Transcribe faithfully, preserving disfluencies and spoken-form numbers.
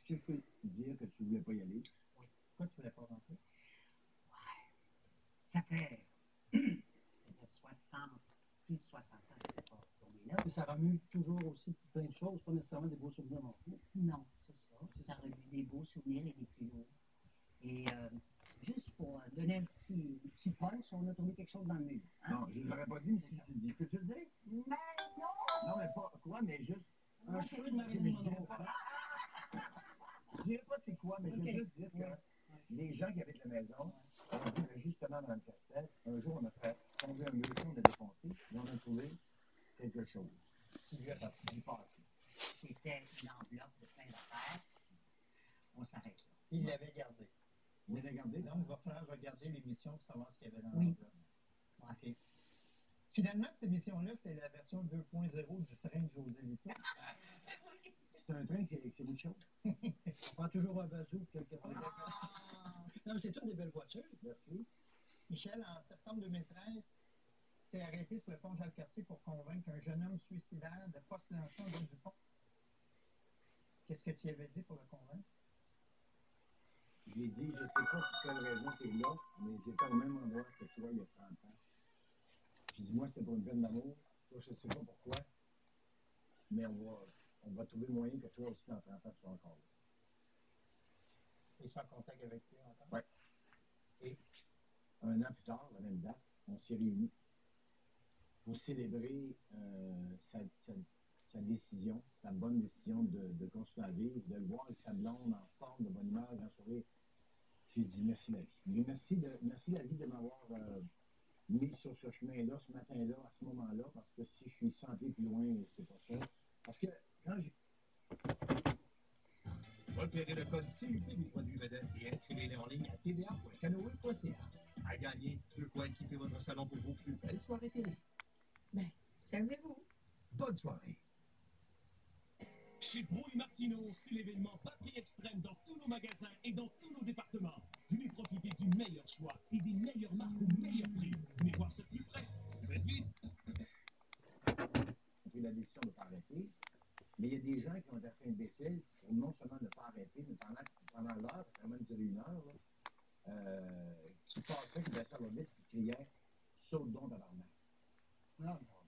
que je peux dire que tu voulais pas y aller? Oui. Pourquoi tu voulais pas rentrer? Ouais. Ça fait... ça fait soixante, plus de soixante ans que je n'ai pas tourné là. Et ça remue toujours aussi plein de choses, pas nécessairement des beaux souvenirs non plus. Non, c'est ça. Ça remue des beaux souvenirs et des plus lourds. Et euh, juste pour euh, donner un petit, un petit punch, on a trouvé quelque chose dans le mur. Hein? Non, je ne l'aurais pas dit, mais si tu le dis. Peux-tu le dire? Mais non! Non, mais pas quoi, mais juste... Un Ok. cheveu de Marilyn Mais je dirais Monroe. pas... Je dirais pas c'est quoi, mais je veux Ok. juste dire que les gens qui habitent la maison, on dit que justement, Mme Castel, un jour, on a fait tomber un mur, on l'a défoncé, et on a trouvé quelque chose qui lui a du passé. C'était une enveloppe de plein d'affaires. On s'arrête là. Il l'avait gardé. Vous l'avez gardé? Donc, il va falloir regarder l'émission pour savoir ce qu'il y avait dans Oui. l'enveloppe. Ouais. OK. Finalement, cette émission-là, c'est la version deux point zéro du train de José Lito. C'est un train, c'est c'est beaucoup de choses. On prend toujours un bazou quelque part. Ah. Non, mais c'est toutes des belles voitures. Merci. Michel, en septembre deux mille treize, tu t'es arrêté sur le pont Jacques-Cartier pour convaincre un jeune homme suicidaire de ne pas se lancer en bas du pont. Qu'est-ce que tu y avais dit pour le convaincre? J'ai dit, je ne sais pas pour quelle raison tu es là, mais j'étais au même endroit que toi il y a trente ans. J'ai dit, moi, c'était pour une peine d'amour. Toi, je ne sais pas pourquoi, mais on va, on va trouver le moyen que toi aussi, dans trente ans, tu sois encore là. Tu es en contact avec lui encore? Oui. Et un an plus tard, la même date, on s'est réunis pour célébrer euh, sa, sa, sa décision, sa bonne décision de, de continuer à vivre, de le voir avec sa blonde en forme, de bonne humeur, grand sourire. J'ai dit merci la vie. Mais merci, de, merci la vie de m'avoir euh, mis sur ce chemin-là, ce matin-là, à ce moment-là, parce que si je suis cent pieds plus loin, c'est pas ça. Parce que quand j'ai... Repérez le code C U P des produits vedettes et inscrivez-les en ligne à t v a point canoë point c a. À gagner, de quoi équiper votre salon pour vos plus belles soirées télé. Ben, servez-vous. Bonne soirée. Chez Brouille Martineau, c'est l'événement papier extrême dans tous nos magasins et dans tous nos départements. Venez profiter du meilleur choix et des meilleures marques au meilleur prix. Venez voir ça de plus près. Faites vite. J'ai pris la décision de ne pas arrêter, mais il y a des gens qui ont été assez imbéciles pour non seulement ne pas